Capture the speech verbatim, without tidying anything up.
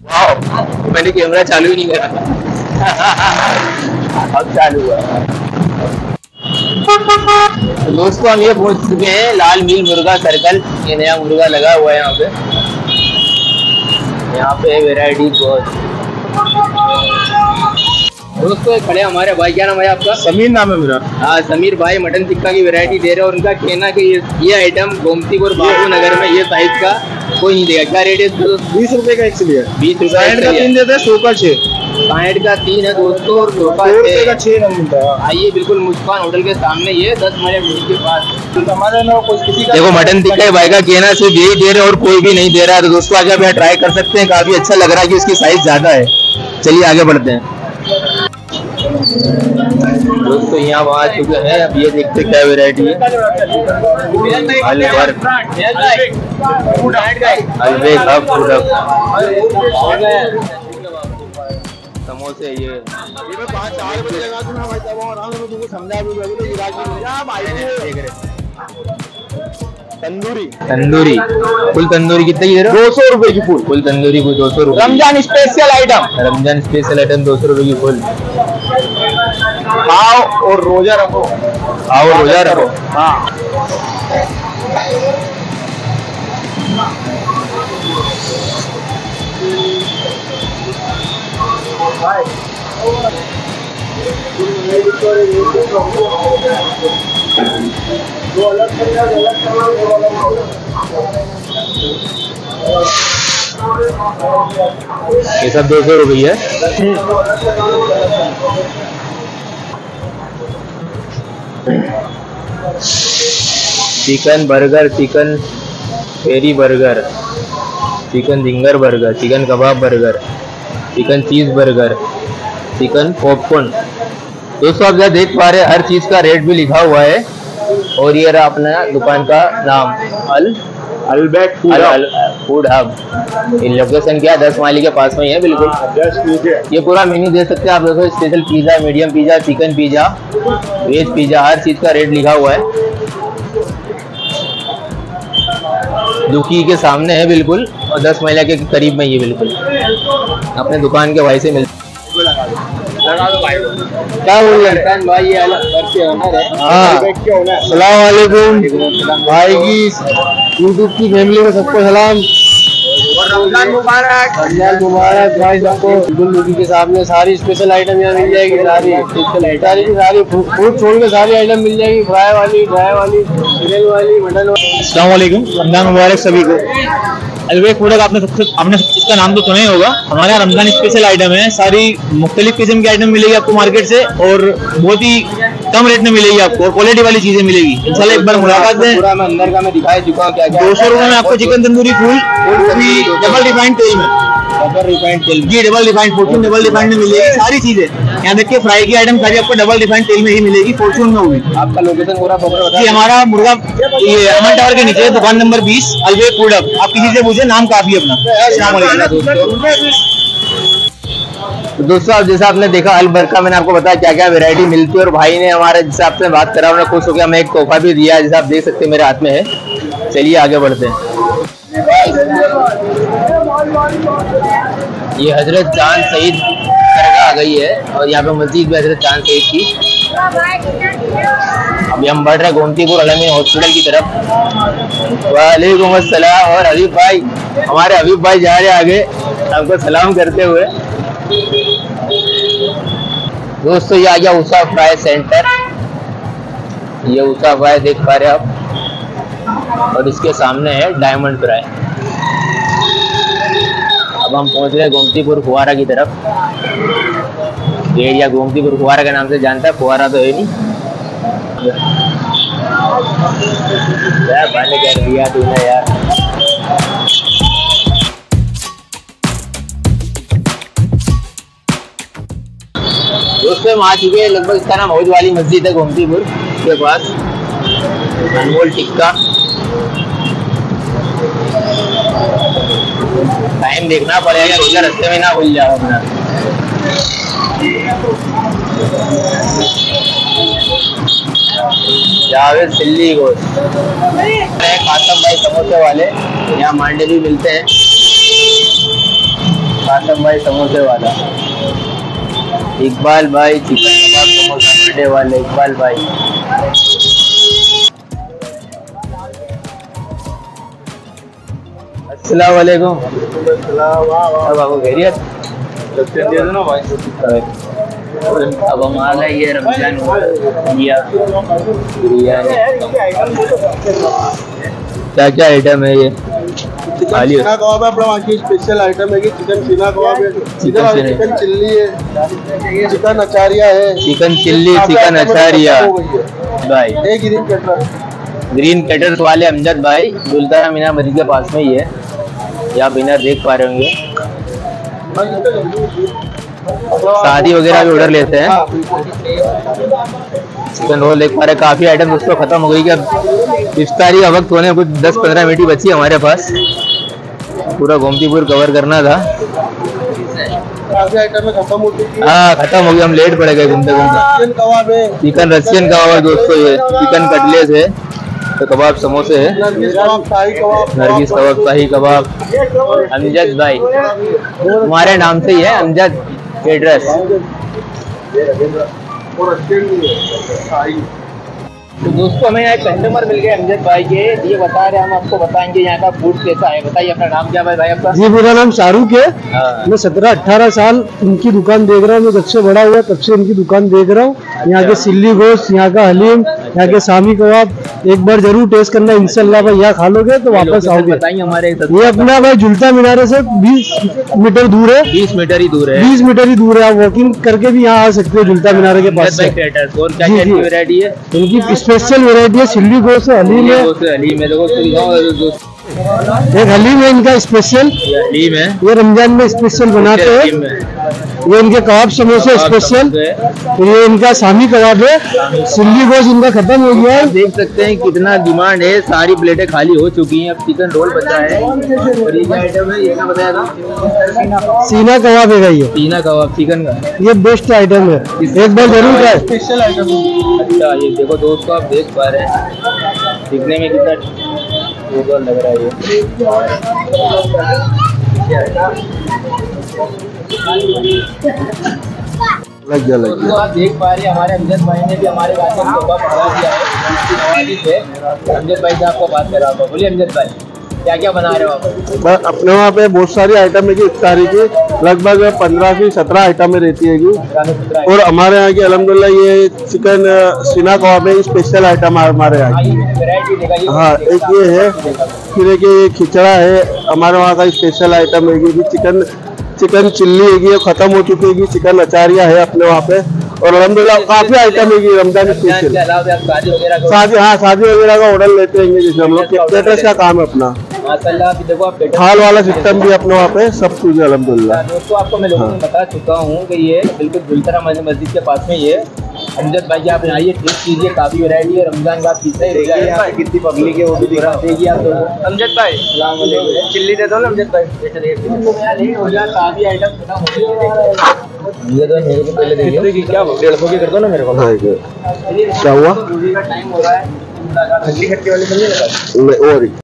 वाह, मैंने कैमरा चालू ही नहीं करा अब चालू हुआ। तो दोस्तों हम ये पहुंच चुके हैं लाल मिल मुर्गा सर्कल। ये नया मुर्गा लगा हुआ है यहाँ पे। यहाँ पे वैरायटी बहुत। दोस्तों खड़े हमारे भाई, क्या नाम है आपका? समीर नाम है मेरा। हाँ समीर भाई टिक्का टिक्का की वैरायटी दे रहे हैं और उनका कहना कि ये ये आइटम गोमतीपुर बाबू नगर में ये साइज का कोई नहीं देगा। क्या रेट है इसका? बीस रुपए का एक लिए बीस रुपए का तीन देते हैं, सौ का छः। साइड का तीन है दोस्तों और सौ का छः मिलता है। आइए बिल्कुल मुस्कान होटल के सामने, ये दस मिनट के पास हमारे ना कोई किसी का देखो मटन टिक्का भाई का कहना सिर्फ यही दे रहे और कोई भी नहीं दे रहा है। तो दोस्तों आगे आप यहाँ ट्राई कर सकते हैं। काफी अच्छा लग रहा है कि इसकी साइज ज्यादा है। चलिए आगे बढ़ते हैं दोस्तों। यहाँ आ चुके हैं, अब ये देखते क्या वैरायटी है। समोसे ये तंदूरी तंदूरी फुल तंदूरी कितने की? दो सौ रुपए की फुल। फुल तंदूरी को दो सौ रुपए। Ramzan special item. Ramzan special item दो सौ रुपए की फुल। खाओ और रोजा रखो। खाओ और रोजा रखो। हाँ ये सब दो सौ रुपये है। Chicken burger, chicken peri burger, chicken zinger burger, chicken kebab burger, chicken cheese burger, chicken popcorn. दोस्तों आप जहाँ देख पा रहे हैं हर चीज का रेट भी लिखा हुआ है। और ये रहा अपना दुकान का नाम, अल अल्बेक फूड हब। इन लोकेशन क्या दस माइल के पास में ही है बिल्कुल। ये पूरा मेन्यू दे सकते हैं आप दोस्तों। Special pizza, medium pizza, chicken pizza, veg pizza, हर चीज का रेट लिखा हुआ है। दुखी के सामने है बिल्कुल और दस माइल के करीब में ये बिल्कुल अपने दुकान के भाई से मिलते। क्या बोल रहे हैं भाई? ये अलग करके ओनर है। हाँ अस्सलाम वालेकुम भाई की यूट्यूब की फैमिली में सबको सलाम। रमजान मुबारक। रमजान मुबारक भाई सबको। बिल्कुल के सामने सारी स्पेशल आइटम यहाँ मिल जाएगी। सारी सारी की सारी फूड छोड़ के सारी आइटम मिल जाएगी। फ्राई वाली, ड्राई वाली, चिकन वाली, मटन वाली। अस्सलाम वालेकुम, रमजान मुबारक सभी को। अलबेक फूड आपने सबसे आपने इसका नाम तो सुना ही होगा। हमारे यहाँ रमजान स्पेशल आइटम है। सारी मुख्तलिफ किस्म की आइटम मिलेगी आपको मार्केट से और बहुत ही कम रेट में मिलेगी आपको और क्वालिटी वाली चीजें मिलेगी। इंशाल्लाह एक बार मुलाकात दें। पूरा मैं अंदर का मैं दिखाई चुका हूँ क्या क्या। दो सौ रुपए में आपको chicken tandoori full double refined तेल में, डबल रिफाइंड तेल जी double refined Fortune double refined में मिलेगी सारी चीजें। यहाँ देखिए फ्राई की आइटम सारी आपको डबल रिफाइंड तेल में ही मिलेगी, फॉर्चून में होगी। आपका लोकेशन पूरा पकड़ जी हमारा मुर्गा ये अमन टावर के नीचे दुकान नंबर बीस, अलबेक फूड हब। आप किसी से पूछे, नाम काफी है अपना। तो दोस्तों अब जैसा आपने देखा अल बरका, मैंने आपको बताया क्या क्या वैरायटी मिलती है और भाई ने हमारे जिससे आपसे बात करा उन्होंने खुश हो गया, हमें एक तोहफा भी दिया जैसा आप देख सकते हैं मेरे हाथ में है। चलिए आगे बढ़ते हैं। ये हजरत चांद सईद दरगाह आ गई है और यहाँ पे मस्जिद भी हजरत चांद सईद की। अभी हम बढ़ रहे गोमतीपुर अलमीन हॉस्पिटल की तरफ। वालेकुम अस्सलाम। और हबीब भाई, हमारे हबीब भाई जा रहे आगे हमको सलाम करते हुए। दोस्तों ये आ गया उषा फ्राई सेंटर। ये उषा फ्राई देख पा रहे आप और इसके सामने है डायमंड फ्राई। अब हम पहुंच रहे हैं गोमतीपुर फुहारा की तरफ। एरिया गोमतीपुर फुहारा के नाम से जानता है, फुहारा तो है नहीं। यार पानी कर दिया तूने यार। दोस्तों हम आ चुके हैं, लगभग इसका नाम हौज वाली मस्जिद है गोमतीपुर के पास। अनमोल टिक्का। टाइम देखना पड़ेगा, रोजा रास्ते में ना भूल जाओ अपना। जावेद सिल्ली गोश्त, कासम भाई समोसे वाले, यहाँ मांडे भी मिलते हैं। आसम भाई समोसे वाला, इकबाल भाई चिकन कबाब समोसा बड़े वाले, इकबाल भाई। अस्सलाम वालेकुम। बाबू खैरियत? अब हमारा ये रमजान बिरयानी, क्या क्या आइटम है ये? खाली सीना कबाब है अपना, वहाँ की स्पेशल आइटम है कि चिकन सीना कबाब है, चिकन चिकन चिल्ली है, चिकन अचारिया है, चिकन चिल्ली, चिकन अचारिया भाई। एक ग्रीन कटर, ग्रीन कटर्स वाले अमजद भाई गुलतारा मीना मस्जिद के पास में ही है, यहाँ बिना देख पा रहे होंगे। शादी वगैरह भी ऑर्डर लेते हैं। चिकन रोल देख पा रहे, काफी आइटम दोस्तों खत्म हो गई कि अब इफ्तारी का वक्त होने कुछ दस पंद्रह मिनट ही बची हमारे पास, पूरा गोमतीपुर कवर करना था। काफी आइटम खत्म हो चुकी है। हाँ खत्म हो गया, हम लेट पड़ गए घूमते घूमते। चिकन कबाब है, चिकन रशियन कबाब है दोस्तों, ये चिकन कटलेस है, तो कबाब समोसे है, नरगिस कबाब, शाही कबाब, नरगिस कबाब, शाही कबाब। अमजद भाई हमारे नाम से ही है, अमजद एड्रेस। और अच्छे भी है शाही। तो दोस्तों हमें यहाँ एक कस्टमर मिल गए अमजद भाई के, ये बता रहे हैं, हम आपको बताएंगे यहाँ का फूड कैसा है। बताइए अपना नाम क्या है भाई आपका? जी मेरा नाम शाहरुख है। हाँ। मैं सत्रह अठारह साल इनकी दुकान देख रहा हूँ, मैं जब से बड़ा हुआ तब से इनकी दुकान देख रहा हूँ। यहाँ के सिल्ली गोश्त, यहाँ का हलीम, यहाँ के शामी कबाब एक बार जरूर टेस्ट करना इंशाल्लाह भाई, यहाँ खा लोगे तो वापस आओगे। बताइए हमारे ये अपना भाई झुलता मीनारे से बीस मीटर दूर है, बीस मीटर ही दूर है, बीस मीटर ही दूर है। आप वॉकिंग करके भी यहाँ आ सकते हो झुलता मीनारे के पास से। और क्या क्या जी, जी। वैरायटी है इनकी स्पेशल वेरायटी है, सिल्ली गोश्त है, हलीम है, हलीम है, देखो एक हलीम है इनका स्पेशल, हलीम है, ये रमजान में स्पेशल बनाते हैं। हलीम है। ये इनके कबाब समोसे स्पेशल, ये इनका शामी कबाब है, सिल्ली गोश्त इनका खत्म हो गया है। देख सकते हैं कितना डिमांड है, सारी प्लेटें खाली हो चुकी हैं, अब चिकन रोल बचा है। और ये क्या आइटम है, ये क्या बताया था? सीना कबाब है ये, सीना कबाब चिकन का, ये बेस्ट आइटम है, एक बार जरूर खाए। Special item. अच्छा ये देखो दोस्तों, आप देख पा रहे हैं दिखने में कितना सुंदर लग रहा है ये। लग गया लग तो आप देख पा रहे हैं हमारे अमजद भाई ने भी हमारे बात में तोहफा बढ़ा दिया है इसकी नवाजी से। अमजद भाई से आपको बात कर रहा हूँ, बोलिए अमजद भाई क्या क्या बना रहे हो आप? गया। अपने वहाँ पे बहुत सारी आइटम है कि इफ्तारी की लगभग पंद्रह से सत्रह आइटमें रहती है कि, और हमारे यहाँ की अल्हम्दुलिल्लाह ये चिकन सीना कबाब है, स्पेशल आइटम है हमारे यहाँ की। हाँ एक ये है, फिर एक ये खिचड़ा है, हमारे वहाँ का स्पेशल आइटम है कि चिकन चिकन चिल्ली है कि खत्म हो चुकी है, चिकन अचारिया है अपने वहाँ पे, और अल्हम्दुलिल्लाह काफी आइटम है कि रमजान स्पेशल। शादी हाँ शादी वगैरह का ऑर्डर लेते हैं जिसमें हम लोग केटरर्स का काम है अपना। माशाल्लाह देखो आप थाल वाला सिस्टम भी अपने वहाँ पे सब कुछ है अल्हम्दुलिल्लाह। दोस्तों आपको मैं लोगों को बता चुका हूँ कि ये बिल्कुल गुलतारा मस्जिद के पास में ये अमजद भाई आप आइए टेस्ट कीजिए, काफी वैरायटी है, रमजान का पीछा ही रहेगा, कितनी पब्लिक है वो भी दिखा देगी आप लोगों को। अमजद भाई चिल्ली दे दो ना अमजद भाई, हो गया काफी आइटम खत्म हो गई। ये तो मेरे को पहले देखिए क्या डेढ़ सौ की कर दो ना मेरे को। क्या हुआ? टाइम हो रहा है, खट्टी खट्टी वाली बन